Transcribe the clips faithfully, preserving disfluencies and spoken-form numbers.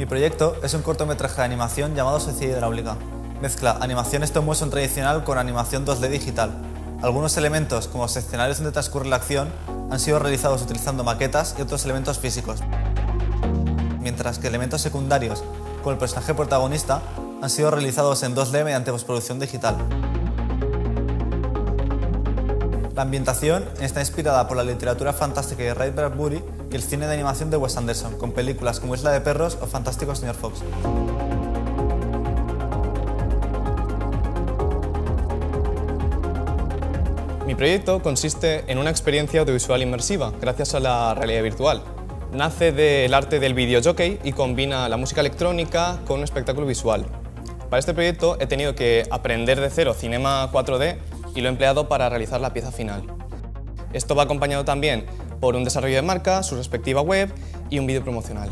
Mi proyecto es un cortometraje de animación llamado Sociedad Hidráulica. Mezcla animación stop motion tradicional con animación dos D digital. Algunos elementos, como los escenarios donde transcurre la acción, han sido realizados utilizando maquetas y otros elementos físicos, mientras que elementos secundarios, como el personaje protagonista, han sido realizados en dos D mediante postproducción digital. La ambientación está inspirada por la literatura fantástica de Ray Bradbury y el cine de animación de Wes Anderson, con películas como Isla de Perros o Fantástico señor Fox. Mi proyecto consiste en una experiencia audiovisual inmersiva, gracias a la realidad virtual. Nace del arte del videojockey y combina la música electrónica con un espectáculo visual. Para este proyecto he tenido que aprender de cero Cinema cuatro D y lo he empleado para realizar la pieza final. Esto va acompañado también por un desarrollo de marca, su respectiva web y un vídeo promocional.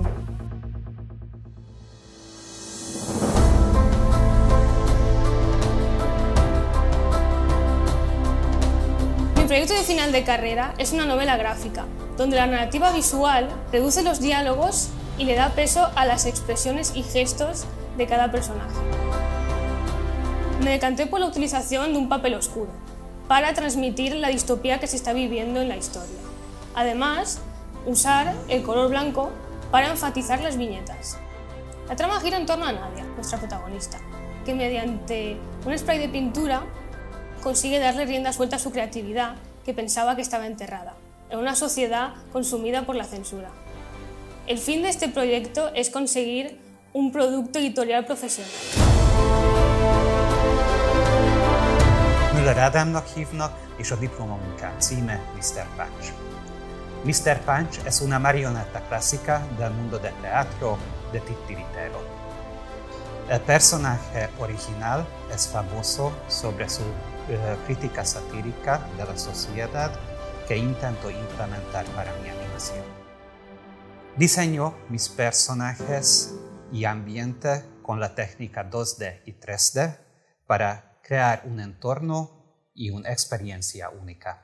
Mi proyecto de final de carrera es una novela gráfica, donde la narrativa visual reduce los diálogos y le da peso a las expresiones y gestos de cada personaje. Me decanté por la utilización de un papel oscuro, para transmitir la distopía que se está viviendo en la historia. Además, usar el color blanco para enfatizar las viñetas. La trama gira en torno a Nadia, nuestra protagonista, que mediante un spray de pintura consigue darle rienda suelta a su creatividad, que pensaba que estaba enterrada, en una sociedad consumida por la censura. El fin de este proyecto es conseguir un producto editorial profesional. Müller Ádámnak hívnak, és a diplomamunkám címe miszter Punch. miszter Punch es una marioneta clásica del mundo del teatro de Titiritero. El personaje original es famoso sobre su uh, crítica satírica de la sociedad que intento implementar para mi animación. Diseño mis personajes y ambiente con la técnica dos D y tres D para crear un entorno y una experiencia única.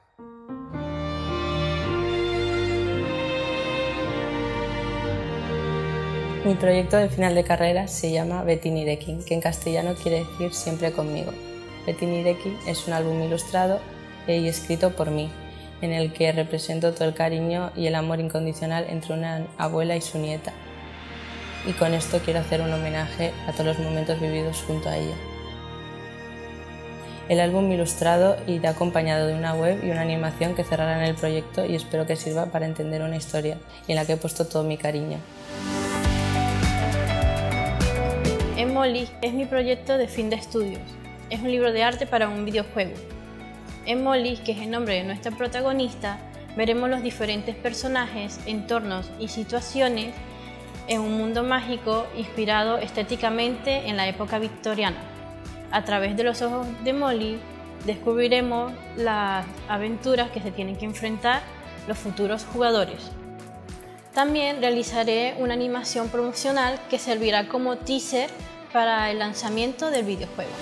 Mi proyecto de final de carrera se llama Beti Nirekin, que en castellano quiere decir siempre conmigo. Beti Nirekin es un álbum ilustrado y escrito por mí, en el que represento todo el cariño y el amor incondicional entre una abuela y su nieta. Y con esto quiero hacer un homenaje a todos los momentos vividos junto a ella. El álbum ilustrado irá acompañado de una web y una animación que cerrarán el proyecto y espero que sirva para entender una historia en la que he puesto todo mi cariño. Emoli es mi proyecto de fin de estudios. Es un libro de arte para un videojuego. En Molly, que es el nombre de nuestra protagonista, veremos los diferentes personajes, entornos y situaciones en un mundo mágico inspirado estéticamente en la época victoriana. A través de los ojos de Molly descubriremos las aventuras que se tienen que enfrentar los futuros jugadores. También realizaré una animación promocional que servirá como teaser para el lanzamiento del videojuego.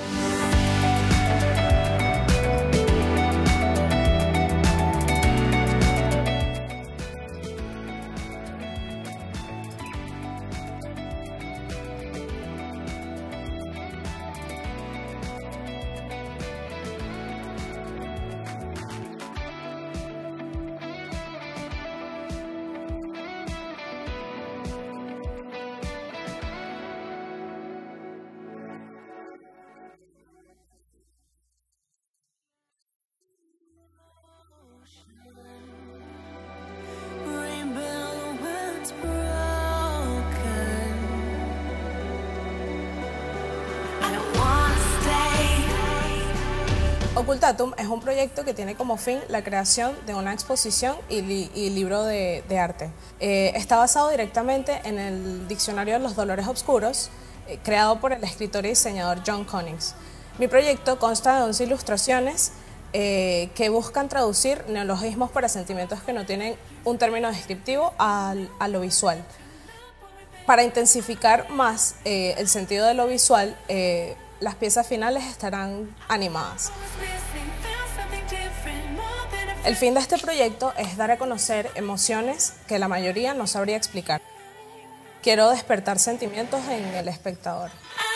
Ocultatum es un proyecto que tiene como fin la creación de una exposición y, li y libro de, de arte. Eh, está basado directamente en el Diccionario de los Dolores Obscuros, eh, creado por el escritor y diseñador John Connings. Mi proyecto consta de once ilustraciones eh, que buscan traducir neologismos para sentimientos que no tienen un término descriptivo al, a lo visual. Para intensificar más eh, el sentido de lo visual, eh, las piezas finales estarán animadas. El fin de este proyecto es dar a conocer emociones que la mayoría no sabría explicar. quiero despertar sentimientos en el espectador.